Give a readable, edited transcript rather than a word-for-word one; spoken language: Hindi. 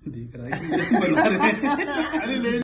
देख रहा है कि बना रहे हैं। अरे ले